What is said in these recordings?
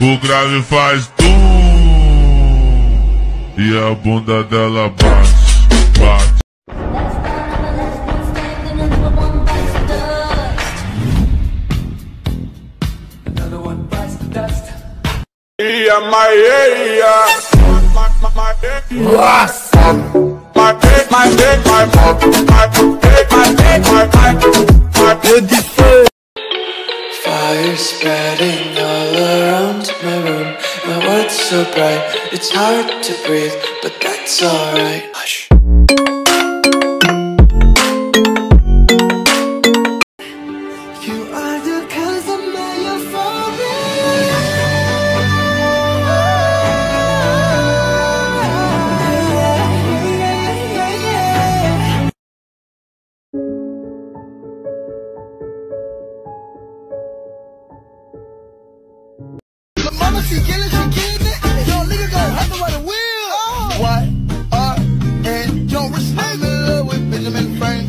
O grave faz tum e a bunda dela bate, bate. Yeah, Fire spreading all around my room. My world's so bright, it's hard to breathe, but that's alright. Hush. You are the cause of my euphoria. Mama, she killing it. Yo, nigga go hustle by the wheel. Y-R-N, yo, rich nigga love with Benjamin Frank.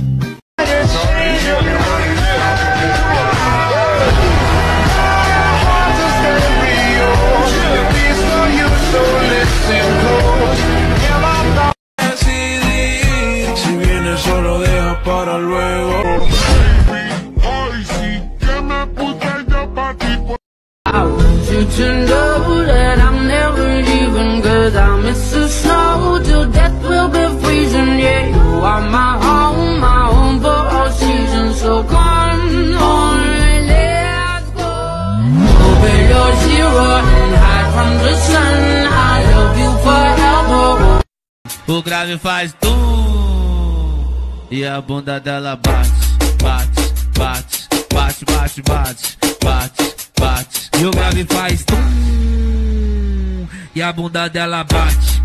Si vienes solo deja para luego. Ay, sí, que me puse yo pa' ti. I want you to know that I'm never leaving, 'cause I miss the snow till death will be freezing. Yeah, you are my home for all seasons. So come on, let's go. Open your zero and hide from the sun. I love you forever. O grave faz tum e a bunda dela bate, bate, bate, bate, bate, bate, bate, bate. E o grave faz tum e a bunda dela bate.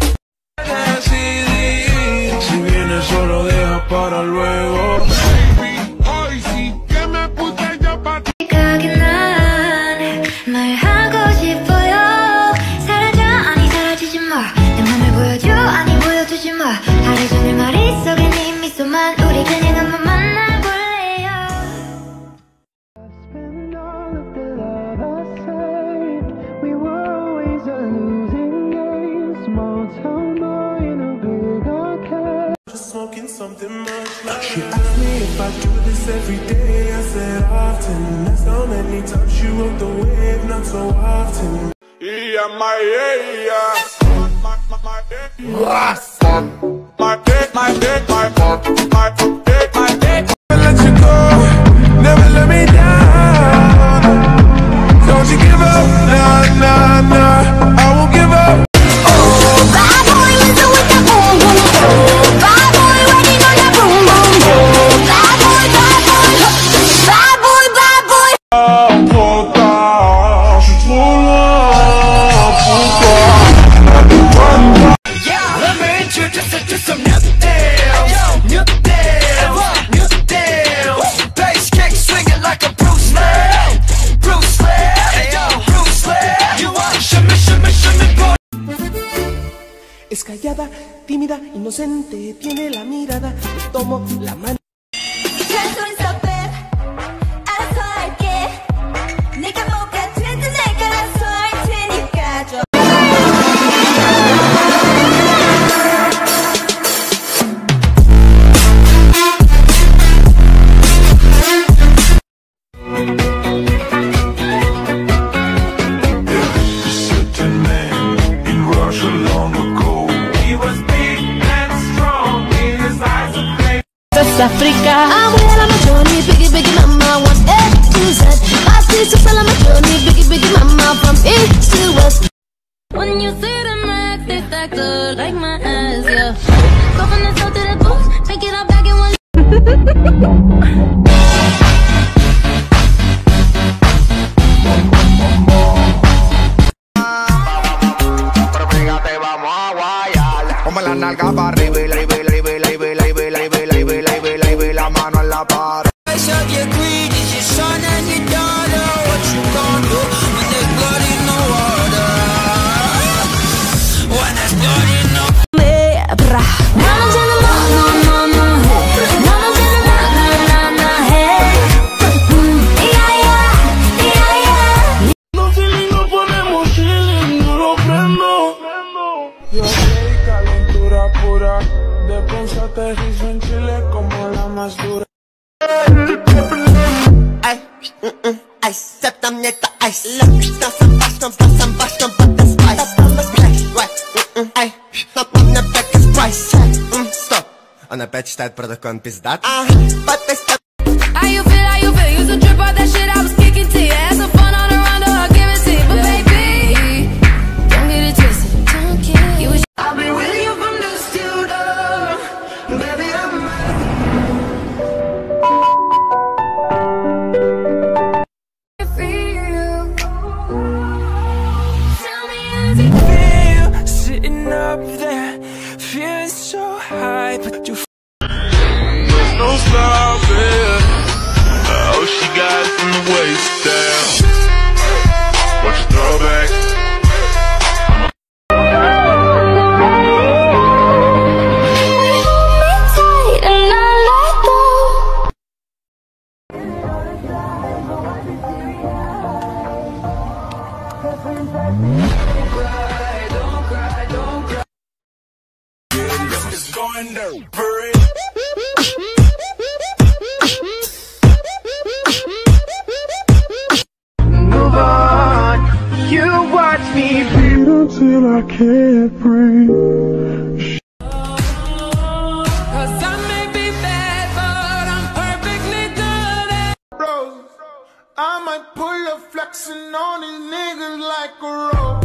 Si vienes solo deja para luego. Ay, sí, que me puse yo pa' ti. 말하고 싶어요. 사라져 아니 사라지지 마. 내 맘을 보여줘 아니 보여주지 마. 하루 종일 머릿속에 네 미소만. 우리 그냥 한번 만나볼래요. Spend all of the love I saved. We were always a losing game. Small town boy in a big arcade. Just smoking something much like she asked me if I do this every day. I said often. That's how many times you rode the wave, not so often. yeah. Let you go, never let me down. Don't you give up, nah, nah, nah. I won't give up. Bad boy with the boom boom. Bad boy riding on that boom boom boom. Bad boy, bad boy. Bad boy, bad boy. Let me introduce you to some new deals. New deals, new deals. Bass kick swinging like a Bruce Lee. Bruce Lee, yo, Bruce Lee. You want shimmy, shimmy, shimmy, boy. Es callada, tímida, inocente. Tiene la mirada, le tomo la mano. 잔소리 stop it. 알아서 할게. 네가 뭐가 되든 내가 알아서 할 테니까 좀. Certain man in Russia long ago. He was big and strong in his eyes of flame. África. I'm with my Johnny, biggie, biggie, mama, one A to Z. My sister's all my Johnny, biggie, biggie, mama, from east to west. When you see the max, they stack up like my ass, yeah. Go from the south to the booth, take it all back in one. Pero fíjate, vamos a guayar. Ponme la nalga para arriba y la mano en la pared. No sé ni nos ponemos chile como la más dura. Ay, septam nie ta ice. Stasam, basztam, but the spice. Ай, напомню, как из Price. Стоп, он опять считает продакон пиздат. How you feel, you so trip out that shit I was kicking to you. Had some fun on the round, I'll give it to you. But baby, don't get it twisted, don't care. You wish I'll be with you from the studio. Baby, I'm Feel sitting up there, feeling so high, but you. No stopping. Oh, she got it from the waist down. Watch your throwback. It's going down. Hurry. Move on. You watch me bleed until I can't breathe. Cause I may be bad, but I'm perfectly good at bros. I might pull a flexing on these niggas like a rose.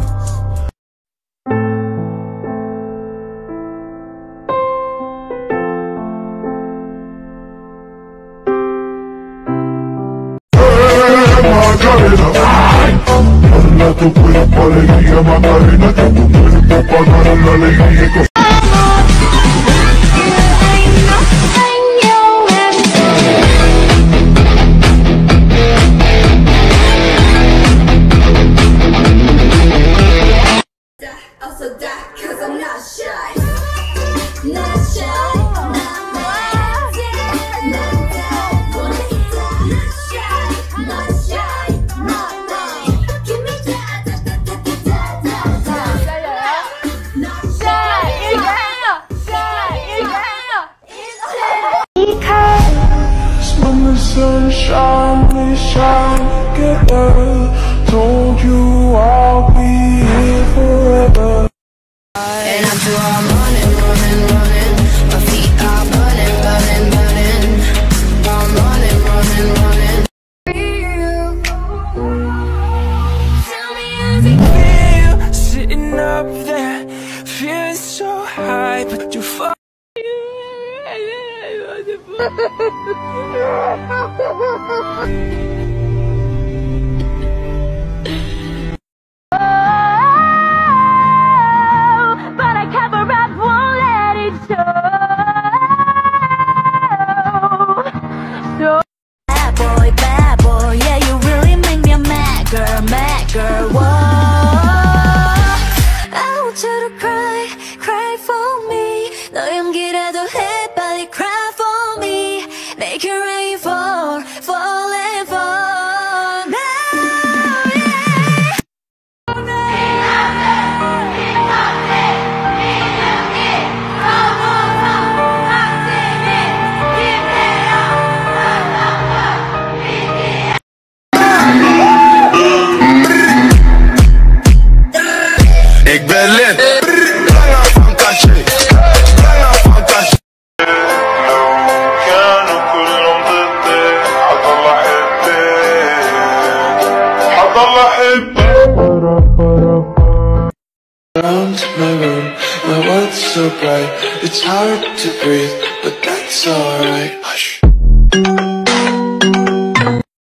Dale a tu cuerpo alegría, Macarena, que tu cuerpo para dar la alegría. also die, cause I'm not shy. Not shy, not mad, not dead, wanna eat that. Not shy, not shy, not mad. Give me that, not shy, When the sunshine, we shine together. Told you I'll be here forever. and after all running, running, running, my feet are burning, burning, burning. I'm running, running, running. Tell me as it Feel sitting up there, feeling so high, but you fuck. but I cover up, won't let it show. So bad boy, yeah, you really make me a mad girl, whoa. I want you to cry for me. 너 연기라도 해, 빨리 cry for me. Make it rain fall and fall now, yeah. Ik ben lid. Langer van kastje. Langer van kastje. كانوا كلهم ضدي. حضل أحبك. حضل أحبك. Around my room, my world's so bright. It's hard to breathe, but that's alright. Hush.